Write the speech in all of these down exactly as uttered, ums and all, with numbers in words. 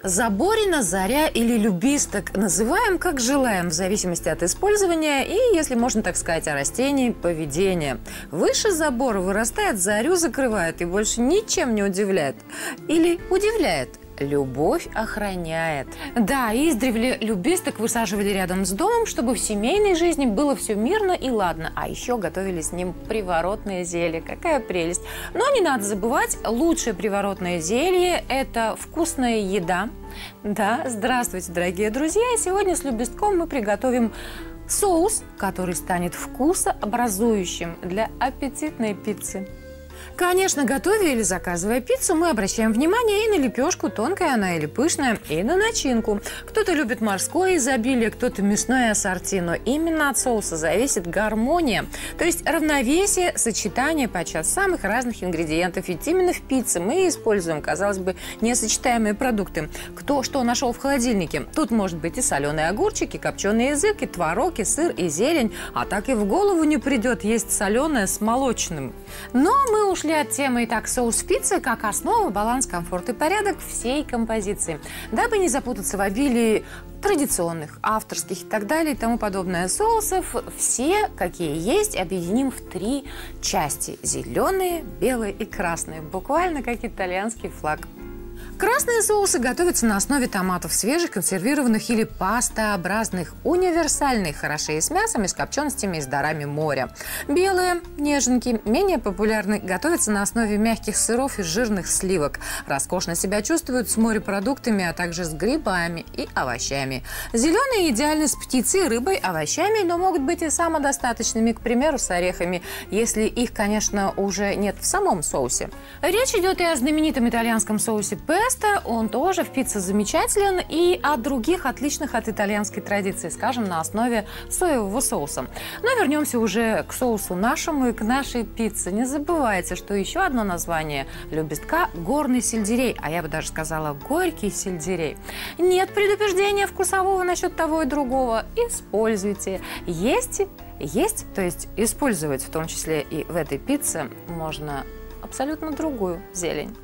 Заборина, заря или любисток называем как желаем, в зависимости от использования и, если можно так сказать, о растении, поведения. Выше забора вырастает, зарю закрывает и больше ничем не удивляет. Или удивляет. Любовь охраняет. Да, издревле любисток высаживали рядом с домом, чтобы в семейной жизни было все мирно и ладно. А еще готовили с ним приворотное зелье. Какая прелесть. Но не надо забывать, лучшее приворотное зелье – это вкусная еда. Да, здравствуйте, дорогие друзья. И сегодня с любистком мы приготовим соус, который станет вкусообразующим для аппетитной пиццы. Конечно, готовя или заказывая пиццу, мы обращаем внимание и на лепешку, тонкая она или пышная, и на начинку. Кто-то любит морское изобилие, кто-то мясное ассорти, но именно от соуса зависит гармония, то есть равновесие, сочетание подчас самых разных ингредиентов. Ведь именно в пицце мы используем, казалось бы, несочетаемые продукты. Кто что нашел в холодильнике. Тут может быть и соленые огурчики, копченый язык, и творог, и сыр, и зелень. А так и в голову не придет есть соленое с молочным. Но мы ушли от темы. Итак, соус пиццы как основа, баланс, комфорт и порядок всей композиции. Дабы не запутаться в обилии традиционных, авторских и так далее и тому подобное соусов, все, какие есть, объединим в три части. Зеленые, белые и красные. Буквально как итальянский флаг. Красные соусы готовятся на основе томатов свежих, консервированных или пастообразных. Универсальные, хороши и с мясом, и с копченостями, и с дарами моря. Белые, неженки, менее популярны, готовятся на основе мягких сыров и жирных сливок. Роскошно себя чувствуют с морепродуктами, а также с грибами и овощами. Зеленые идеальны с птицей, рыбой, овощами, но могут быть и самодостаточными, к примеру, с орехами, если их, конечно, уже нет в самом соусе. Речь идет и о знаменитом итальянском соусе песто. Он тоже в пицце замечателен, и о других отличных от итальянской традиции, скажем, на основе соевого соуса. Но вернемся уже к соусу нашему и к нашей пицце. Не забывайте, что еще одно название любистка – горный сельдерей, а я бы даже сказала горький сельдерей. Нет предупреждения вкусового насчет того и другого. Используйте. Есть, есть, то есть использовать в том числе и в этой пицце можно абсолютно другую зелень.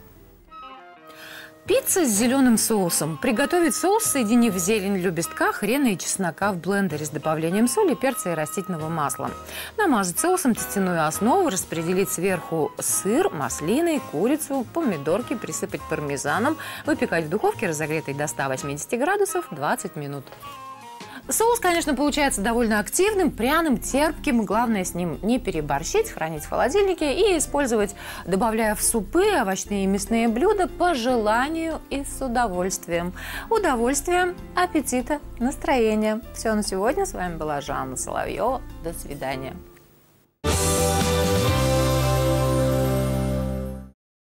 Пицца с зеленым соусом. Приготовить соус, соединив зелень любистка, хрена и чеснока в блендере с добавлением соли, перца и растительного масла. Намазать соусом тестяную основу, распределить сверху сыр, маслины, курицу, помидорки, присыпать пармезаном, выпекать в духовке, разогретой до ста восьмидесяти градусов, двадцать минут. Соус, конечно, получается довольно активным, пряным, терпким. Главное с ним не переборщить, хранить в холодильнике и использовать, добавляя в супы, овощные и мясные блюда по желанию и с удовольствием. Удовольствия, аппетита, настроения. Все на сегодня. С вами была Жанна Соловьева. До свидания.